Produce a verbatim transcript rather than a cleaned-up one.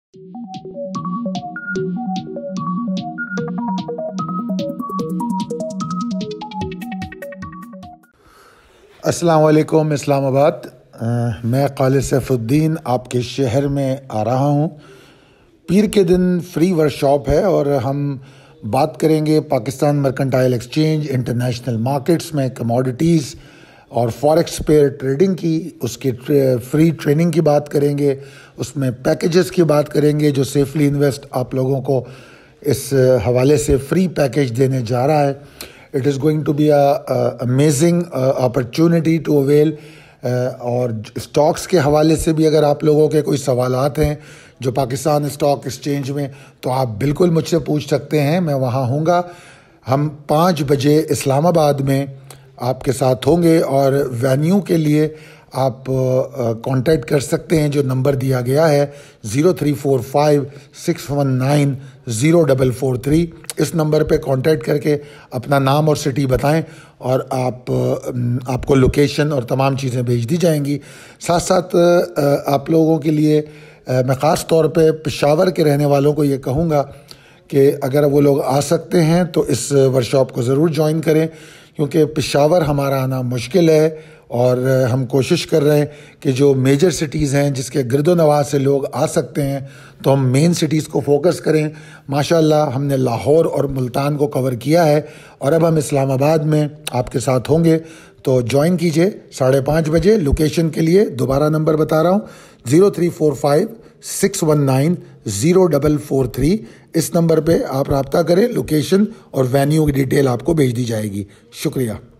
अस्सलाम वालेकुम इस्लामाबाद। मैं खालिद सैफुद्दीन आपके शहर में आ रहा हूँ। पीर के दिन फ्री वर्कशॉप है और हम बात करेंगे Pakistan mercantile exchange, international markets में कमोडिटीज़ और फॉरेक्स पेयर ट्रेडिंग की, उसकी फ्री ट्रेनिंग की बात करेंगे। उसमें पैकेजेस की बात करेंगे जो सेफली इन्वेस्ट आप लोगों को इस हवाले से फ्री पैकेज देने जा रहा है। It is going to be a amazing opportunity to avail. और स्टॉक्स के हवाले से भी अगर आप लोगों के कोई सवालात हैं जो पाकिस्तान स्टॉक एक्सचेंज में, तो आप बिल्कुल मुझसे पूछ सकते हैं। मैं वहाँ हूँगा। हम पाँच बजे इस्लामाबाद में आपके साथ होंगे और वेन्यू के लिए आप कांटेक्ट कर सकते हैं जो नंबर दिया गया है zero three four five six one nine zero double four three. इस नंबर पे कांटेक्ट करके अपना नाम और सिटी बताएं और आप आपको लोकेशन और तमाम चीज़ें भेज दी जाएंगी। साथ साथ आप लोगों के लिए मैं ख़ास तौर पे पेशावर के रहने वालों को ये कहूँगा कि अगर वो लोग आ सकते हैं तो इस वर्कशॉप को ज़रूर ज्वाइन करें, क्योंकि पेशावर हमारा आना मुश्किल है और हम कोशिश कर रहे हैं कि जो मेजर सिटीज़ हैं जिसके गिरदो नवाज से लोग आ सकते हैं तो हम मेन सिटीज़ को फोकस करें। माशाल्लाह हमने लाहौर और मुल्तान को कवर किया है और अब हम इस्लामाबाद में आपके साथ होंगे, तो ज्वाइन कीजिए साढ़े पाँच बजे। लोकेशन के लिए दोबारा नंबर बता रहा हूँ zero three four five six one nine zero double four three. इस नंबर पे आप रब्ता करें, लोकेशन और वेन्यू की डिटेल आपको भेज दी जाएगी। शुक्रिया।